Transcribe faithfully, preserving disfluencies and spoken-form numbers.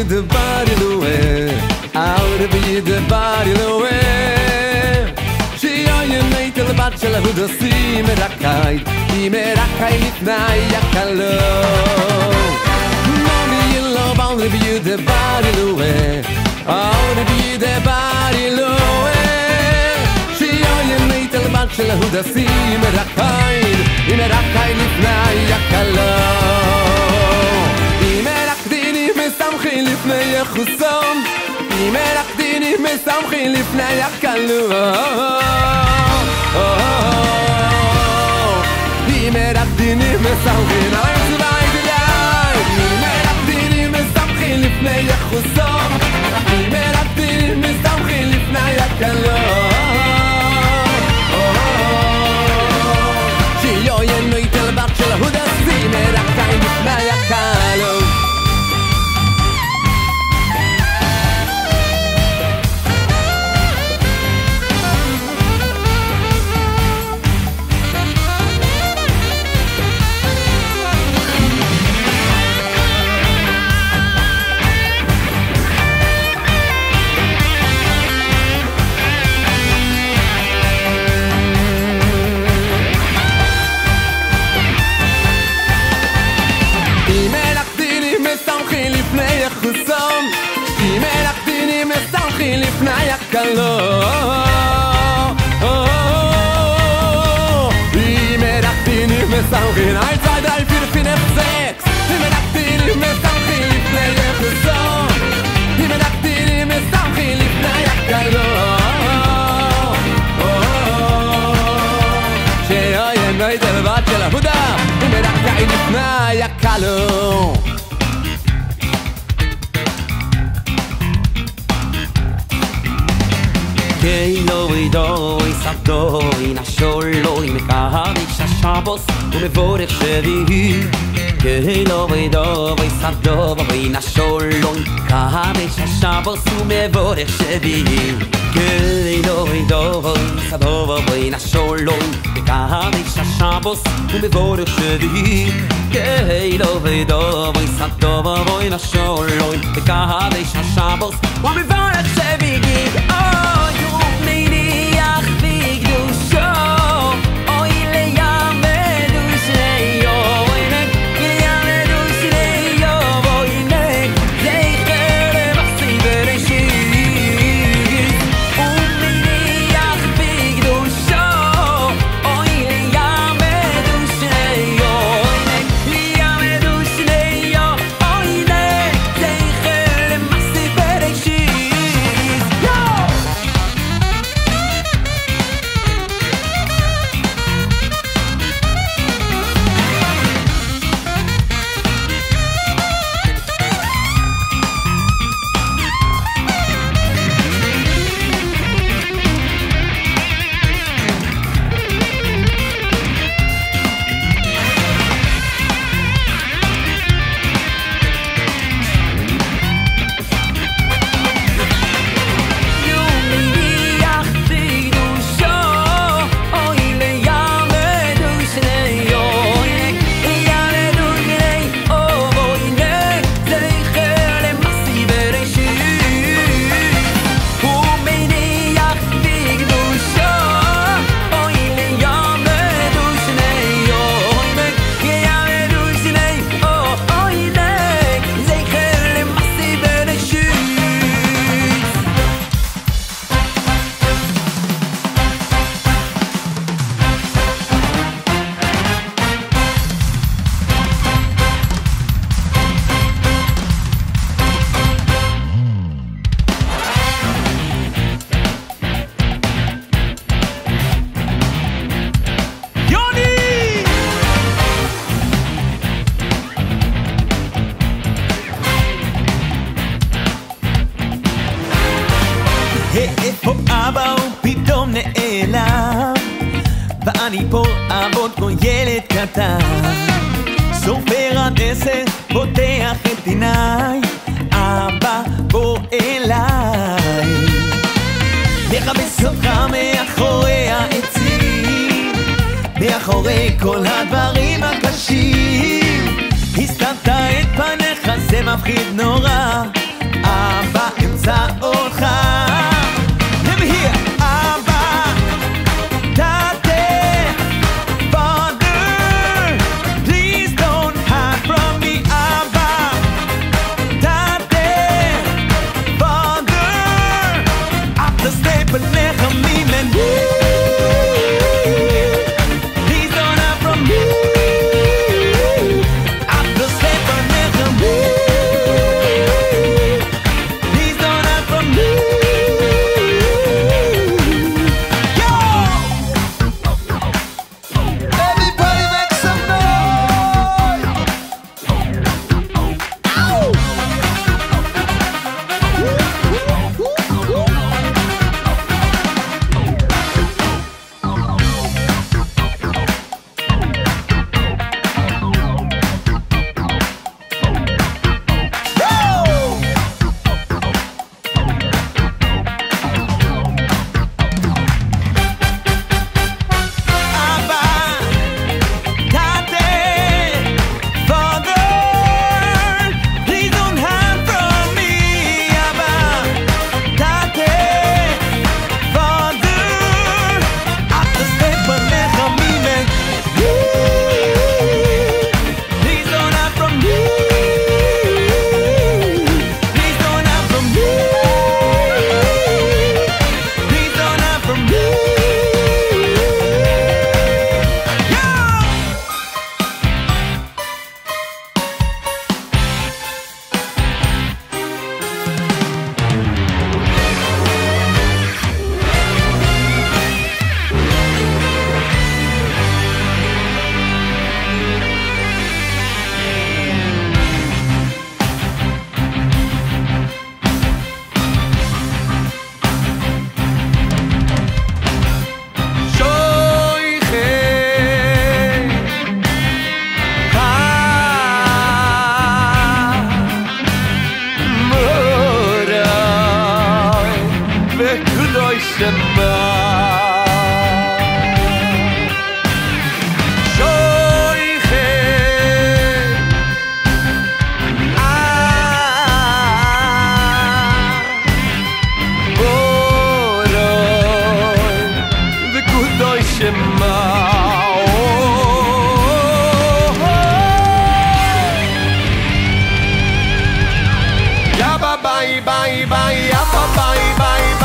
you the body the way out of you the body the way she on you made the bachelor who the see me rakai me rakai litnai yakalo mommy you love out of you the body the way out of you the body the way she on you made the bachelor who the see me rakai me rakai litnai yakalo مسامخي לפני יחוסום אם מרקדיני מסמכי לפני יחקלו אם מרקדיני מסמכי נעים צבאי דליי אם מרקדיני מסמכי לפני יחוסום אם מרקדיני מסמכי לפני יחקלו שיו ינו איתל בת של ההודסי מרקדיני לפני יחקלו לפני הקלו אם מרקדיני מסמכין אי צעד אי פירפין אפסקס אם מרקדיני מסמכין לפני יחסום אם מרקדיני מסמכין לפני הקלו שאוין נוי תלבת של עבודה אם מרקדיני לפני הקלו Keiloi doi sadoi na sholoi mekadish Shabbos umevorech shevi Keiloi doi sadoi na sholoi mekadish Shabbos umevorech shevi Keiloi doi sadoi na sholoi mekadish Shabbos umevorech shevi Keiloi doi sadoi na sholoi mekadish Shabbos umevorech shevi Oh אבא הוא פתאום נעלם ואני פה אבוד כמו ילד קטן סופר עד עשר פותח את עיניי אבא בוא אליי לחפש אותך מאחורי העצים מאחורי כל הדברים הקשים הסתרת את פניך זה מפחיד נורא shema bye bye bye bye bye bye bye